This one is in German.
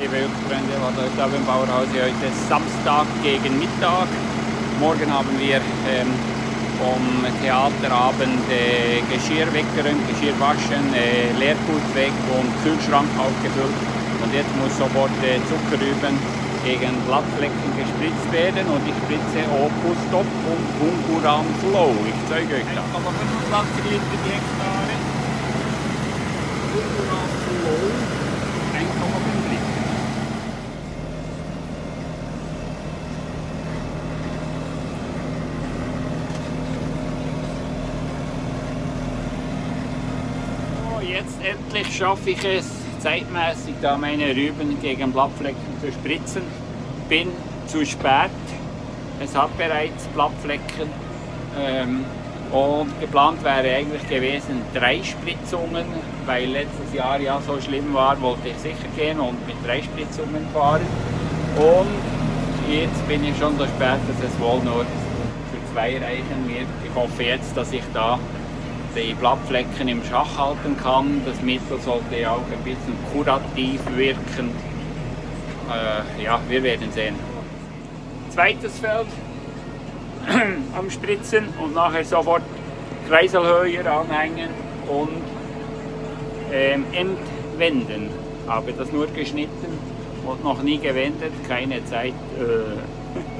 bewölkt, Freunde. Also ich glaube im Bauerhaus heute ist Samstag gegen Mittag. Morgen haben wir vom Theaterabend Geschirr weggeräumt, Geschirr waschen, Leergut weg und Kühlschrank aufgefüllt. Und jetzt muss sofort Zuckerrüben gegen Blattflecken gespritzt werden und ich spritze Opus Top und Funguran Flow. Ich zeige euch das. 1,25 Liter die Hektare. Funguran Flow 1,5 Liter. So, jetzt endlich schaffe ich es, zeitmäßig da meine Rüben gegen Blattflecken zu spritzen. Bin zu spät. Es hat bereits Blattflecken. Und geplant wäre eigentlich gewesen 3 Spritzungen, weil letztes Jahr ja so schlimm war, wollte ich sicher gehen und mit 3 Spritzungen fahren. Und jetzt bin ich schon so spät, dass es wohl nur für 2 reichen wird. Ich hoffe jetzt, dass ich da die Blattflecken im Schach halten kann. Das Mittel sollte ja auch ein bisschen kurativ wirken. Ja, wir werden sehen. Zweites Feld am Spritzen und nachher sofort Kreiselheuer anhängen und entwenden. Habe das nur geschnitten und noch nie gewendet, keine Zeit.